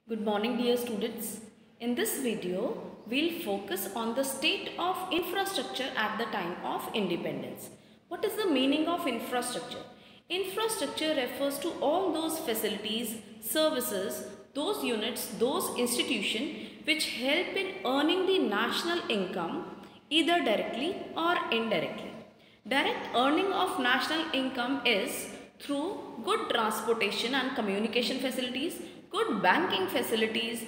Good morning dear students. In this video, we'll focus on the state of infrastructure at the time of independence. What is the meaning of infrastructure? Infrastructure refers to all those facilities, services, those units, those institutions which help in earning the national income either directly or indirectly. Direct earning of national income is through good transportation and communication facilities, good banking facilities,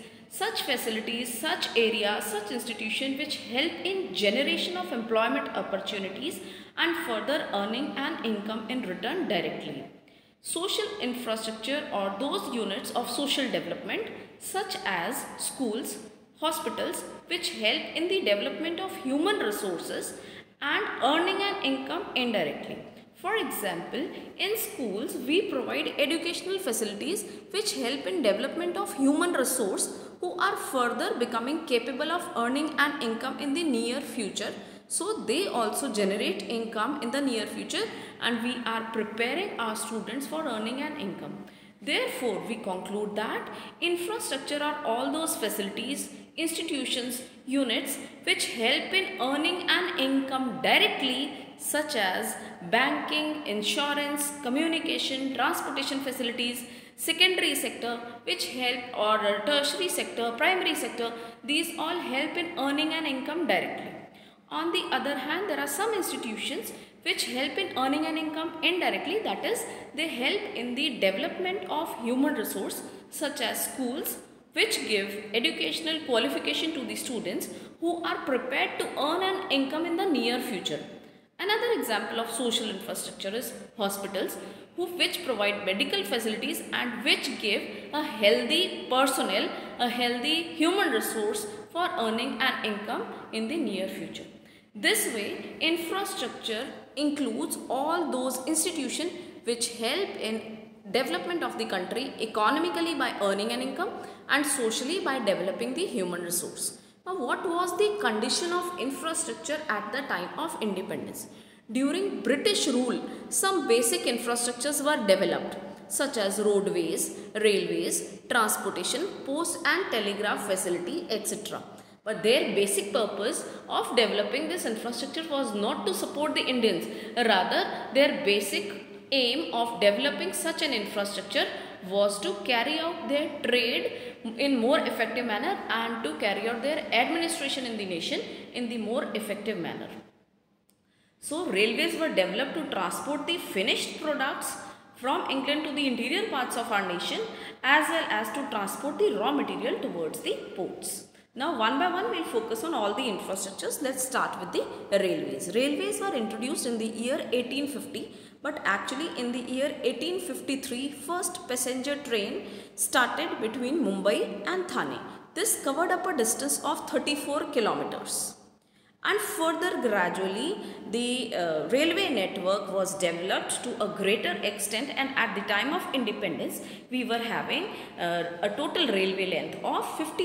such area, such institution which help in generation of employment opportunities and further earning an income in return directly. Social infrastructure or those units of social development such as schools, hospitals which help in the development of human resources and earning an income indirectly. For example, in schools we provide educational facilities which help in development of human resource who are further becoming capable of earning an income in the near future. So they also generate income in the near future and we are preparing our students for earning an income. Therefore, we conclude that infrastructure are all those facilities, institutions, units which help in earning an income directly such as banking, insurance, communication, transportation facilities, secondary sector which help or tertiary sector, primary sector, these all help in earning an income directly. On the other hand, there are some institutions which help in earning an income indirectly, that is, they help in the development of human resource such as schools which give educational qualification to the students who are prepared to earn an income in the near future. Another example of social infrastructure is hospitals which provide medical facilities and which give a healthy personnel, a healthy human resource for earning an income in the near future. This way, infrastructure includes all those institutions which help in development of the country economically by earning an income and socially by developing the human resource. Now, what was the condition of infrastructure at the time of independence? During British rule, some basic infrastructures were developed such as roadways, railways, transportation, post and telegraph facility, etc. But their basic purpose of developing this infrastructure was not to support the Indians. Rather, their basic aim of developing such an infrastructure was to carry out their trade in more effective manner and to carry out their administration in the nation in the more effective manner. So, railways were developed to transport the finished products from England to the interior parts of our nation as well as to transport the raw material towards the ports. Now, one by one, we will focus on all the infrastructures. Let's start with the railways. Railways were introduced in the year 1850, but actually in the year 1853, first passenger train started between Mumbai and Thane. This covered up a distance of 34 kilometers. And further gradually the railway network was developed to a greater extent, and at the time of independence we were having a total railway length of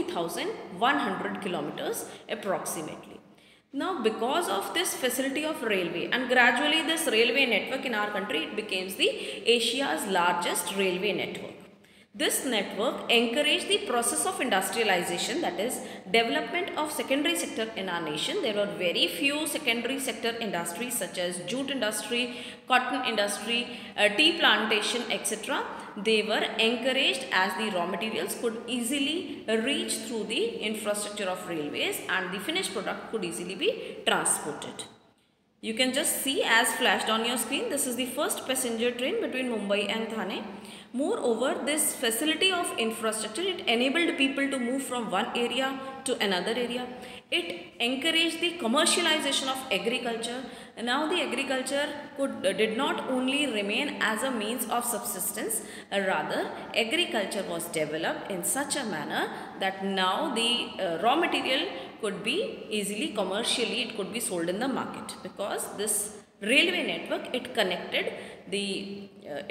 50,100 kilometers approximately. Now, because of this facility of railway and gradually this railway network in our country, it became the Asia's largest railway network. This network encouraged the process of industrialization, that is development of secondary sector in our nation. There were very few secondary sector industries such as jute industry, cotton industry, tea plantation, etc. They were encouraged as the raw materials could easily reach through the infrastructure of railways and the finished product could easily be transported. You can just see as flashed on your screen, this is the first passenger train between Mumbai and Thane. Moreover, this facility of infrastructure, it enabled people to move from one area to another area. It encouraged the commercialization of agriculture. Now the agriculture did not only remain as a means of subsistence, rather agriculture was developed in such a manner that now the raw material could be easily commercially, it could be sold in the market, because this railway network, it connected the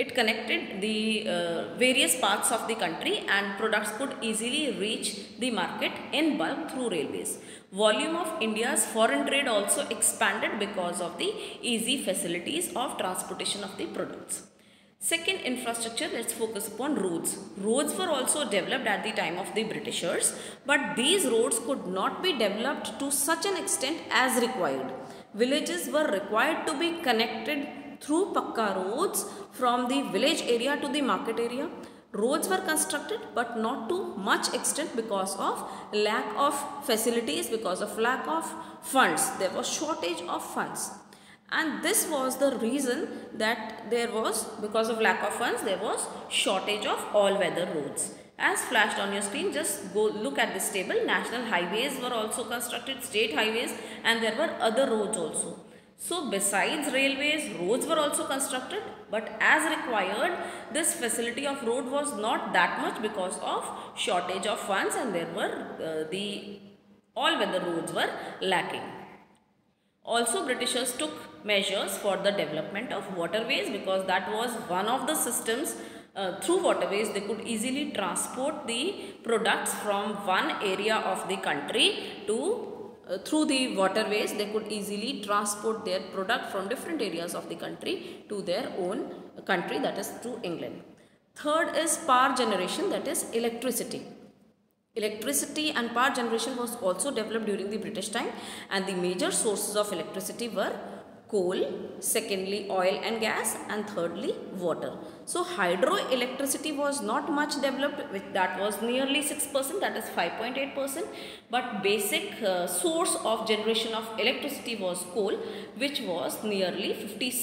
various parts of the country and products could easily reach the market in bulk through railways. Volume of India's foreign trade also expanded because of the easy facilities of transportation of the products. Second infrastructure, let's focus upon roads. Roads were also developed at the time of the Britishers, but these roads could not be developed to such an extent as required. Villages were required to be connected through pakka roads from the village area to the market area. Roads were constructed but not to much extent because of lack of facilities, because of lack of funds. There was shortage of funds. And this was the reason that because of lack of funds, there was shortage of all-weather roads. As flashed on your screen, just go look at this table. National highways were also constructed, state highways, and there were other roads also. So besides railways, roads were also constructed, but as required, this facility of road was not that much because of shortage of funds, and there were the all-weather roads were lacking. Also, Britishers took measures for the development of waterways, because that was one of the systems. Through waterways they could easily transport the products from one area of the country to through the waterways they could easily transport their product from different areas of the country to their own country, that is to England. Third is power generation, that is electricity. Electricity and power generation was also developed during the British time, and the major sources of electricity were coal, secondly oil and gas, and thirdly water. So hydroelectricity was not much developed, that was nearly 6%, that is 5.8%, but basic source of generation of electricity was coal, which was nearly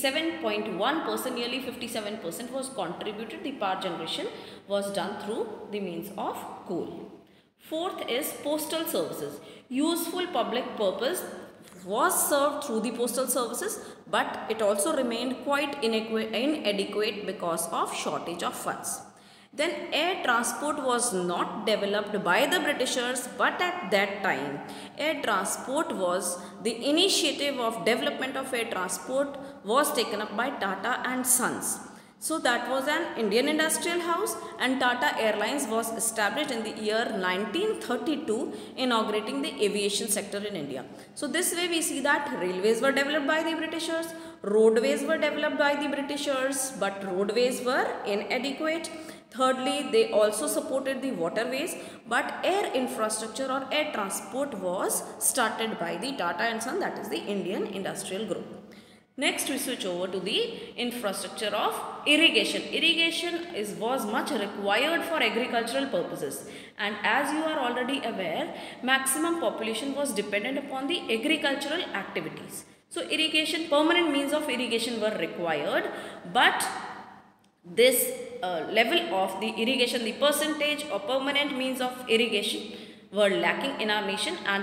57.1%, nearly 57% was contributed. The power generation was done through the means of coal. Fourth is postal services. Useful public purpose was served through the postal services, but it also remained quite inadequate because of shortage of funds. Then air transport was not developed by the Britishers, but at that time air transport was the initiative of development of air transport was taken up by Tata and Sons. So that was an Indian industrial house, and Tata Airlines was established in the year 1932, inaugurating the aviation sector in India. So this way we see that railways were developed by the Britishers, roadways were developed by the Britishers, but roadways were inadequate. Thirdly, they also supported the waterways, but air infrastructure or air transport was started by the Tata and Sons, that is the Indian Industrial Group. Next we switch over to the infrastructure of irrigation. Irrigation was much required for agricultural purposes, and as you are already aware, maximum population was dependent upon the agricultural activities. So irrigation, permanent means of irrigation were required, but this level of the irrigation, the percentage or permanent means of irrigation were lacking in our nation, and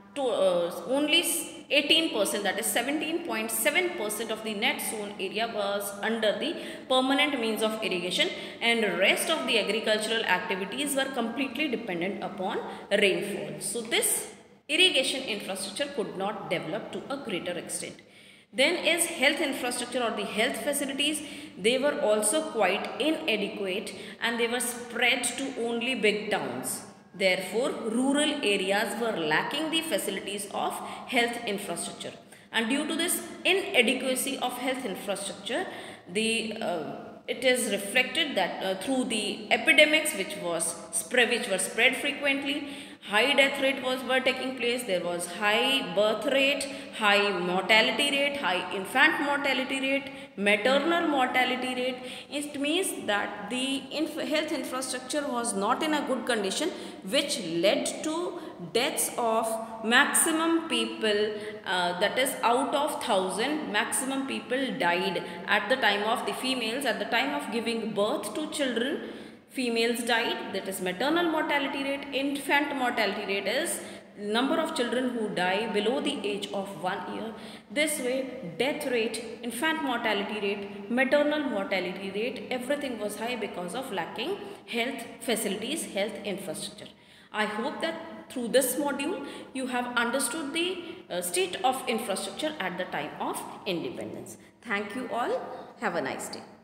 only 18%, that is 17.7% of the net sown area was under the permanent means of irrigation, and rest of the agricultural activities were completely dependent upon rainfall. So this irrigation infrastructure could not develop to a greater extent. Then is health infrastructure or the health facilities. They were also quite inadequate, and they were spread to only big towns. Therefore, rural areas were lacking the facilities of health infrastructure, and due to this inadequacy of health infrastructure, it is reflected that through the epidemics which were spread frequently, high death rate were taking place. There was high birth rate, high mortality rate, high infant mortality rate, maternal mortality rate. It means that the health infrastructure was not in a good condition, which led to deaths of maximum people, that is out of 1,000, maximum people died at the time of the females, at the time of giving birth to children. Females died, that is maternal mortality rate. Infant mortality rate is number of children who die below the age of 1 year. This way, death rate, infant mortality rate, maternal mortality rate, everything was high because of lacking health facilities, health infrastructure. I hope that through this module you have understood the state of infrastructure at the time of independence. Thank you all. Have a nice day.